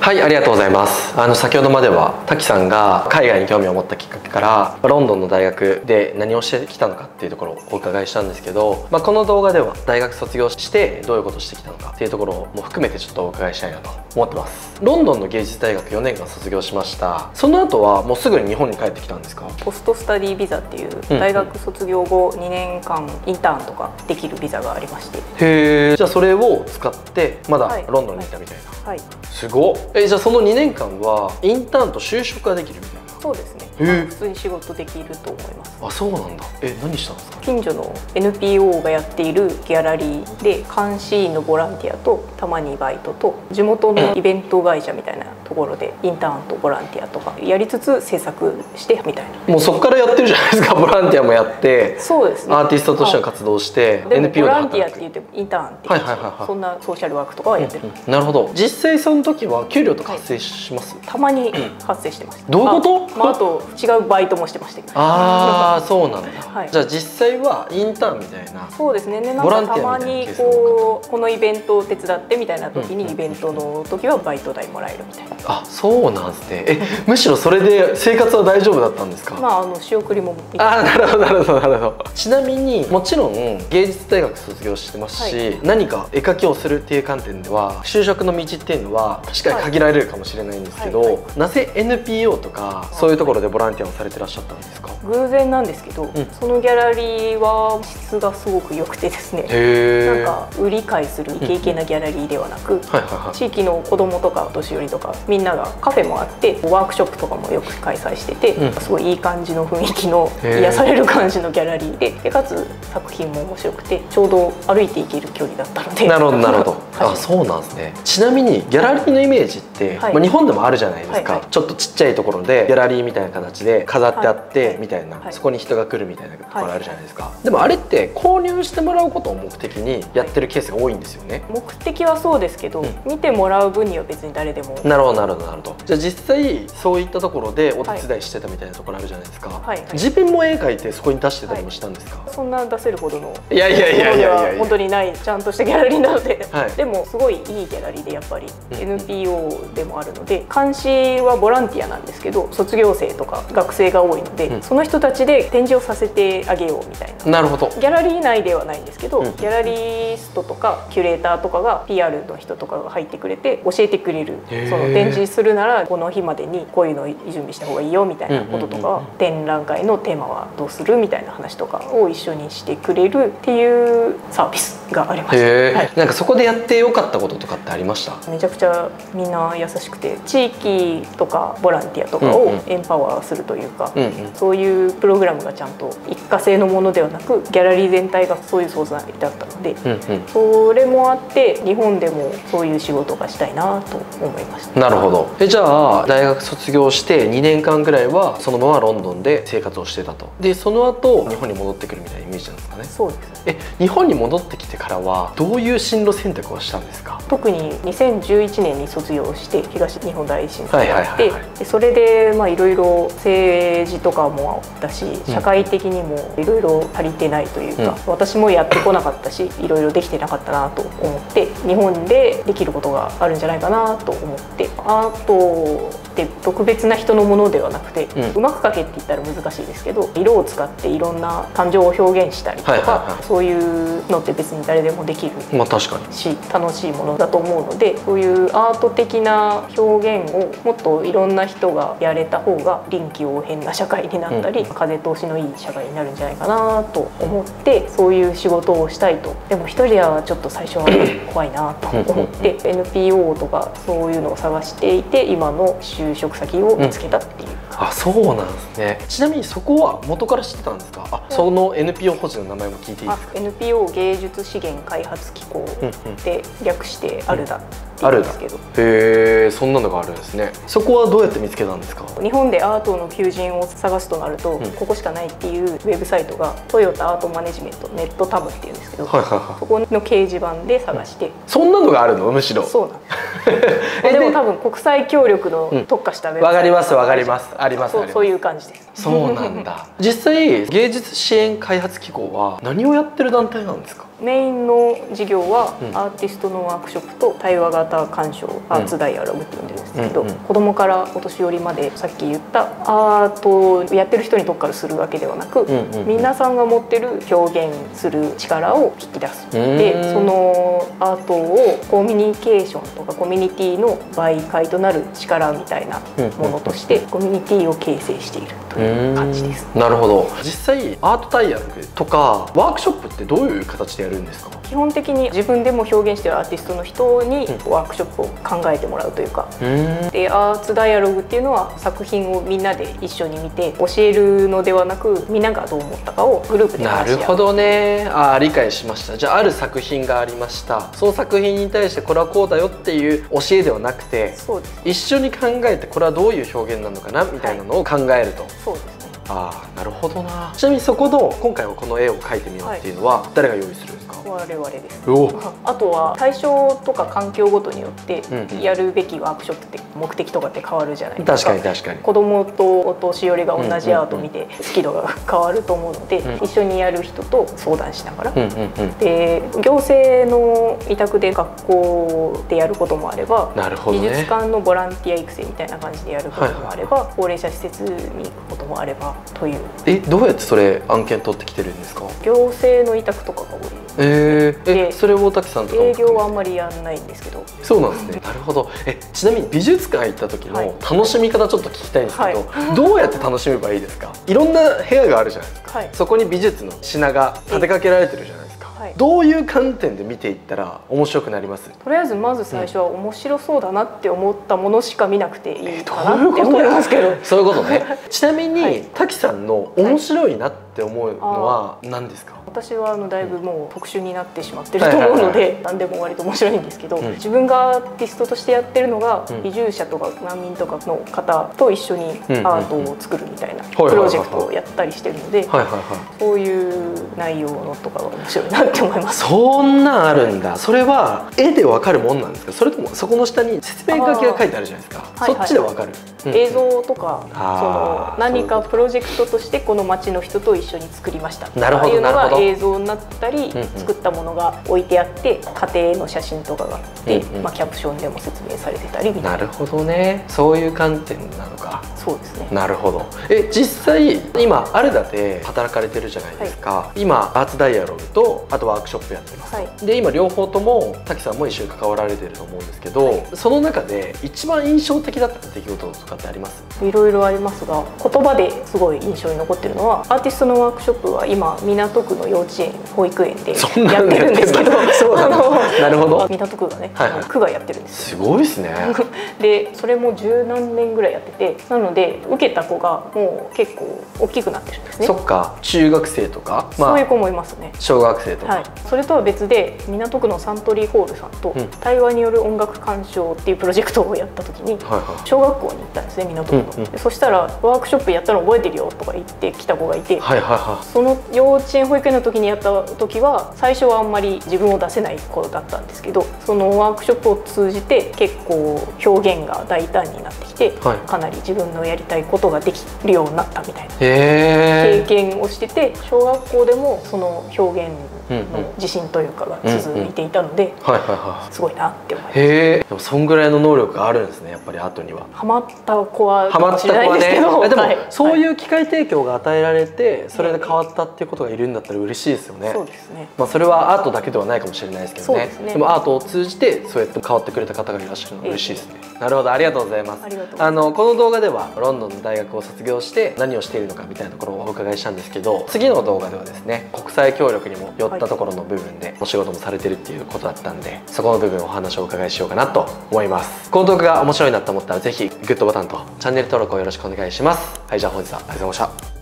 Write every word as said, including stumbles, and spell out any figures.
はい、ありがとうございます。あの先ほどまでは滝さんが海外に興味を持ったきっかけからロンドンの大学で何をしてきたのかっていうところをお伺いしたんですけど、まあ、この動画では大学卒業してどういうことをしてきたのかっていうところも含めてちょっとお伺いしたいなと思ってます。ロンドンの芸術大学よねんかん卒業しました。その後はもうすぐに日本に帰ってきたんですか？ ポストスタディビザっていう大学卒業後にねんかんインターンとかできるビザがありまして、 へえ。じゃあそれを使ってまだロンドンにいたみたいな。はい、はい、すごっ。え、じゃあそのにねんかんはインターンと就職ができるみたいな？ そうですね。普通に仕事できると思います。 あ、そうなんだ。え、何したんですか？ 近所の エヌピーオー がやっているギャラリーで監視員のボランティアとたまにバイトと地元のイベント会社みたいなところでインターンとボランティアとかやりつつ制作してみたいな。 もうそこからやってるじゃないですか。ボランティアもやって、 そうですね、 アーティストとしての活動して、 でもボランティアって言ってもインターンって言って、そんなソーシャルワークとかはやってる、 うんうん、なるほど。実際その時は給料とか発生します？はい、 たまに発生してます。 どういうこと？ まあ、あと違うバイトもしてましたけど。 ああ、そうなんだ。 はい、 じゃあ実際はインターンみたいな。 そうですね。ね、なんかたまにこうこのイベントを手伝ってみたいな時にイベントの時はバイト代もらえるみたいな。 あ、そうなんですね。え、むしろそれで生活は大丈夫だったんですか？ まああの仕送りも。 ああ、なるほどなるほどなるほど。ちなみにもちろん芸術大学卒業してますし、はい、何か絵描きをするっていう観点では就職の道っていうのは確かに限られるかもしれないんですけど、はいはいはい、なぜ エヌピーオー とかそういうところでボランティアをされてらっしゃったんですか？ 偶然なんですけど、うん、そのギャラリーは質がすごく良くてですね、なんか売り買いするイケイケなギャラリーではなく、地域の子どもとかお年寄りとかみんながカフェもあってワークショップとかもよく開催してて、うん、すごいいい感じの雰囲気の癒される感じのギャラリー で, でかつ作品も面白くてちょうど歩いていける距離だったので。 なるほどなるほど。あ、そうなんですね。ちなみにギャラリーのイメージって、はい、まあ日本でもあるじゃないですか、はいはい、ちょっとちっちゃいところでギャラリーみたいな形で飾ってあってみたいな、はい、そこに人が来るみたいなところあるじゃないですか、はい、でもあれって購入してもらうことを目的にやってるケースが多いんですよね。 目的はそうですけど、うん、見てもらう分には別に誰でも。 なるほどなるほどなるほど。じゃあ実際そういったところでお手伝いしてたみたいなところあるじゃないですか、はいはい、自分も絵描いてそこに出してたりもしたんですか？ はい、そんな出せるほどのいやいやいやいやいや本当にないちゃんとしたギャラリーなので、はい、でもすごいいいギャラリーでやっぱり エヌピーオー でもあるので、監視はボランティアなんですけど卒業生とか学生が多いので、うん、その人たちで展示をさせてあげようみたいな。 なるほど。 ギャラリー内ではないんですけど、うん、ギャラリストとかキュレーターとかが ピーアール の人とかが入ってくれて教えてくれる。その展示するならこの日までにこういうのを準備した方がいいよみたいなこととか、展覧会のテーマはどうするみたいな話とかを一緒にしてくれるっていうサービスがありました。はい、 なんかそこでやってよかったこととかってありました？ めちゃくちゃみんな優しくて、地域とかボランティアとかをエンパワーするというか、うんうん、そういうプログラムがちゃんと一過性のものではなくギャラリー全体がそういう存在だったので、うんうん、それもあって日本でもそういう仕事がしたいなと思いました。 なるほど。え、じゃあ大学卒業してにねんかんぐらいはそのままロンドンで生活をしてたと。でその後日本に戻ってくるみたいなイメージなんですかね？ そうです。 え、日本に戻ってきてからはどういう進路選択をしたんですか？ 特ににせんじゅういちねんに卒業して東日本大震災があって、それでまあいろいろ政治とかもあったし、社会的にもいろいろ足りてないというか、うん、私もやってこなかったしいろいろできてなかったなと思って、日本でできることがあるんじゃないかなと思って、アートって特別な人のものではなくて、うん、うまく描けって言ったら難しいですけど、色を使っていろんな感情を表現したりとか、そういうのって別に誰でもできる、 まあ確かにし楽しいものだと思うので、そういうアート的な表現をもっといろんな人がやれた方が臨機応変な社会になったり、うん、風通しのいい社会になるんじゃないかなと思って、そういう仕事をしたいと。でも一人ではちょっと最初は怖いなと思ってエヌピーオー とかそういうのを探していて、今の就職先を見つけたっていう。うん、 あ、そうなんですね。ちなみにそこは元から知ってたんですか？あ、その エヌピーオー 法人の名前も聞いていいですか？ エヌピーオー 芸術資源開発機構で略してアルダって言うんですけど、 へえ、そんなのがあるんですね。そこはどうやって見つけたんですか？ 日本でアートの求人を探すとなると、うん、ここしかないっていうウェブサイトがトヨタアートマネジメントネットタブっていうんですけど、そこの掲示板で探して、うん、 そんなのがあるの？むしろそうなんですでも多分国際協力の特化したウェブサイト、 わかりますわかります、あります。 そう、そういう感じです。 そうなんだ。実際芸術支援開発機構は何をやってる団体なんですか？ メインの授業は、 うん、 アーティストのワークショップと対話型鑑賞、アーツダイアログって呼んでるんですけど、 うんうん、 子供からお年寄りまでさっき言ったアートをやってる人に特化するわけではなく、うんうんうん、皆さんが持ってる表現する力を引き出す。でそのアートをコミュニケーションとかコミュニティの媒介となる力みたいなものとしてコミュニティを形成しているという感じです。 なるほど。実際アートダイアログとかワークショップってどういう形でやるんですか？ 基本的に自分でも表現しているアーティストの人にワークショップを考えてもらうというか、うん、でアーツダイアログっていうのは作品をみんなで一緒に見て教えるのではなく、みんながどう思ったかをグループで話し合う。 なるほどね。あ、理解しました。じゃあある作品がありました。その作品に対してこれはこうだよっていう教えではなくて、そうです。一緒に考えてこれはどういう表現なのかなみたいなのを考えると、はい、そうですね。ああ、なるほどな。ちなみにそこの今回はこの絵を描いてみようっていうのは誰が用意するんですか？ 我々です。あとは対象とか環境ごとによってやるべきワークショップって目的とかって変わるじゃないですか。 確かに確かに。 子供とお年寄りが同じアートを見て好き度が変わると思うので、うん、一緒にやる人と相談しながら、で行政の委託で学校でやることもあれば、なるほどね、美術館のボランティア育成みたいな感じでやることもあれば、はいはい、高齢者施設に行くこともあればという。 え、どうやってそれ案件取ってきてるんですか？ 行政の委託とかが多い。 えー、えそれを滝さんとか営業はあんまりやんないんですけど。 そうなんですね。なるほど。え、ちなみに美術館行った時の楽しみ方ちょっと聞きたいんですけど、はい、どうやって楽しめばいいですか？いろんな部屋があるじゃないですか、はい、そこに美術の品が立てかけられてるじゃないですか、はい、どういう観点で見ていったら面白くなります？ とりあえずまず最初は面白そうだなって思ったものしか見なくていいかなって思いますけど。 そういうことね。ちなみに、はい、滝さんの面白いなって思うのは何ですか？ 私はあのだいぶもう特殊になってしまってると思うので何でも割と面白いんですけど、うん、自分がアーティストとしてやってるのが、うん、移住者とか難民とかの方と一緒にアートを作るみたいなプロジェクトをやったりしてるので、そういう内容のとかが面白いなって思います。 そんなんあるんだ。それは絵でわかるもんなんですか？それともそこの下に説明書きが書いてあるじゃないですか。そっちでわかる？ 映像とかその何かプロジェクトとしてこの町の人と一緒に作りましたっていうのが映像になったり、うんうん、作ったものが置いてあって家庭の写真とかがあって、うんうん、まあ、キャプションでも説明されてたりみたいな。 なるほどね。そういう観点なのか。 そうですね。 なるほど。え、実際今アルダで働かれてるじゃないですか、はい、今アーツダイアログとあとワークショップやってます、はい、で今両方とも滝さんも一緒に関わられてると思うんですけど、はい、その中で一番印象的だった出来事とかってあります？ いろいろありますが、言葉ですごい印象に残ってるのはアーティストのワークショップは今港区の幼稚園保育園でやってるんですけど、 そうなの。なるほど。 港区がね、はいはい、区がやってるんです。 すごいですね。 でそれも十何年ぐらいやってて、なので受けた子がもう結構大きくなってるんですね。 そっか、中学生とか、 まあ、そういう子もいますね。 小学生とか、はい、それとは別で港区のサントリーホールさんと、うん、対話による音楽鑑賞っていうプロジェクトをやった時に、はいはい、小学校に行ったんですね、港区の、うんうん、そしたらワークショップやったの覚えてるよとか言ってきた子がいて、はいはいはい、その幼稚園保育園の時にやった時は最初はあんまり自分を出せない子だったんですけど、そのワークショップを通じて結構表現が大胆になってきて、はい、かなり自分のやりたいことができるようになったみたいな経験をしてて、小学校でもその表現の自信というかが続いていたので、すごいなって思います。 へえ、でもそんぐらいの能力があるんですね、やっぱり後には。 ハマった子はかもしれないですけど、 でもそういう機会提供が与えられてそれで変わったっていうことがいるんだったら嬉しいですよね。 そうですね。 まあそれはアートだけではないかもしれないですけどね。でもアートを通じてそうやって変わってくれた方がいらっしゃるのは嬉しいですね。なるほど、ありがとうございます。あのこの動画ではロンドンの大学を卒業して何をしているのかみたいなところをお伺いしたんですけど、次の動画ではですね、国際協力にも寄ったところの部分でお仕事もされてるっていうことだったんで、そこの部分をお話をお伺いしようかなと思います。この動画が面白いなと思ったらぜひグッドボタンとチャンネル登録をよろしくお願いします。はい、じゃあ本日はありがとうございました。